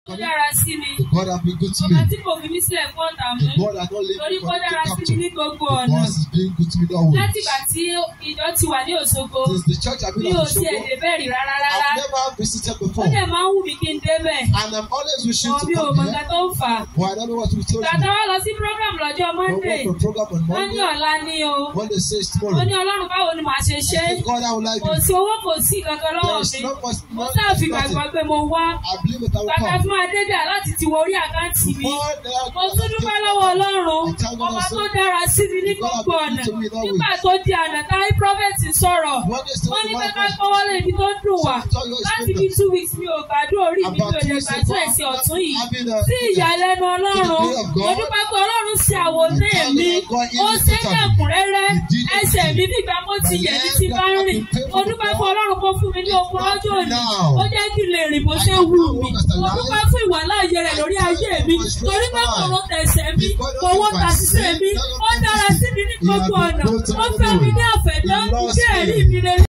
Ó dára sí mi. God has been good to me. Ọba tí kò fi mí sílẹ̀ fún ọ̀tá mú. God has not left Torí me kó for dára sí mi ní gbogbo God ọ̀nà. is being good to me always. Láti ìgbà tí ìjọ ti wà ní Òṣogbo, Since the church has been mi ò on the tiẹ̀ show, dé bẹ́ẹ̀ rí rárá. I've never visited Ó before. dẹ̀ máa ń wù mí kí n débẹ̀. And I'm always wishing to Mi ò come mọ̀ here. nǹkan tó ń fà á. But I don't know what to tell Tàtà you. wá lọ sí program lọ́jọ́ But Monday. what the program on Wọ́n ní Monday, ọ̀la ní o. when they say it's Ó tomorrow, ní Ọlọ́run báwo ni màá ṣe ṣe? I say, God, I would like Kò it. sí owó kò sí kankan lọ́wọ́ There is mi. not much, Mo sáà fi gbàgbọ́ pé mo wá. I believe that I will Bàtà come. fún Adébíà láti ti wọ orí àkáǹtì mi. Before the- Mo tún dúpẹ́ lọ́wọ́ Ọlọ́run. Ọba tó dára sí mi ní gbogbo ọ̀nà. Nígbà tó di àná táyé prọfẹ̀tì sọ̀rọ̀. When they say Wọ́n ní the pé man ká was- gbọ́wọ́ lé ibi tó ń dùn wá. Láti bí 2 weeks mi ò gbàdúrà orí mi mi ò lè gbàdúrà ẹ̀sìn ọ̀tún yìí. Sí ìyàlẹ́nu Ọlọ́run, mo dúpẹ́ pé Ọlọ́run ṣe àwòrán mi. Ó ṣe é lẹ́kùnrẹ́rẹ́. Ẹsẹ̀ mi nígbà mo ti yẹ̀ ní ti bá ń rìn. Mo dúpẹ́ fún Ọlọ́run kó fún mi ní okun lọ́jọ́ òní. Ó jẹ́ kí n lè rìn bó ṣe wù mí. Mo dúpẹ́ fún ìwàláàyè rẹ̀ lórí ayé mi. Torí pé kò ló tẹ̀sẹ̀ mi, kò wọ́n tàṣìṣe mi. Ó dára sí mi ní gbogbo ọ̀nà. Ó fẹ́ mi ní àfẹ̀dá. Iṣẹ́ ẹ̀rí mi rere.